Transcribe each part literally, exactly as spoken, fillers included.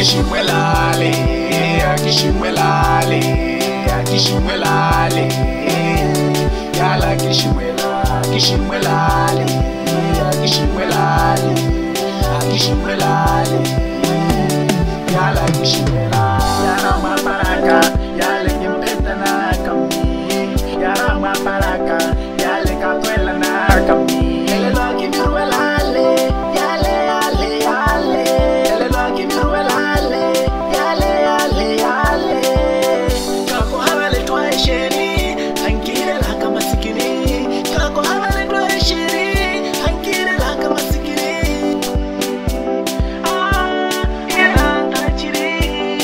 akishimwelale, akishimwelale, akishimwelale, yala akishimwela, akishimwelale, akishimwelale, akishimwelale, yala akishimwela, yara mabaraka, yale kimpeta na kami, yara mabaraka, yale katwela na kami, ele lo akishimwelale, yale yale yale, ele lo akishimwelale, yale yale yale, kako habale tuaisheni, hankire la kama sikini, kako habale tuaisheni, hankire la kama sikini, ah, yena tachiri,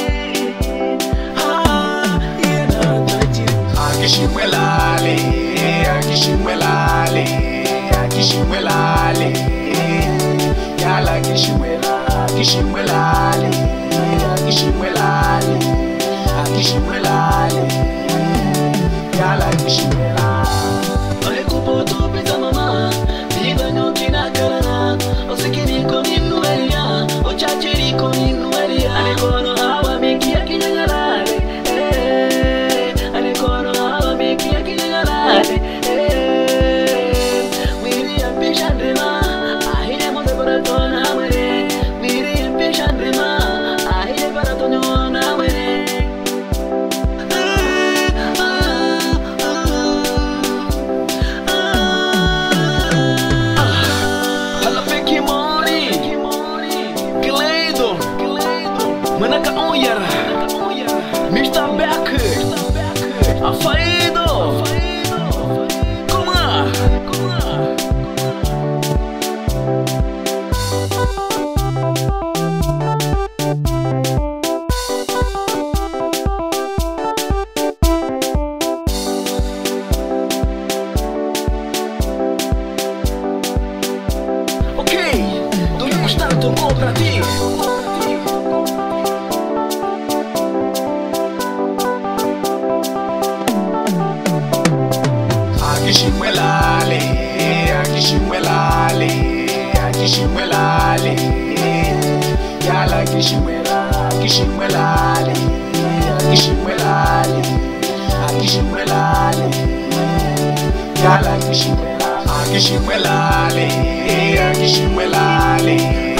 ah, yena tachiri, akishimwelale, akishimwelale, akishimwelale, yala akishimwela, akishimwelale, akishimwelale, akishimwelale, yala akishimwela. Ole kupoto pita mama, diga nyoki na karana, osikini koni nuelia, ochachiri koni nuelia, ane kono hawa miki ya kinyangarale, eh, ane kono hawa miki ya kinyangarale, eh, miri ya pishandrima, ahine monde para tona mwere, miri ya pishandrima, ahine para tona mwere. Manaka Oyara, mister Beck, Afaido, come on, come on. Ok, dove gostar do pra ti? Akishimwelale, akishimwelale, akishimwelale, yala akishimwela, akishimwelale, akishimwelale, akishimwelale, yala akishimwela, akishimwelale, akishimwelale.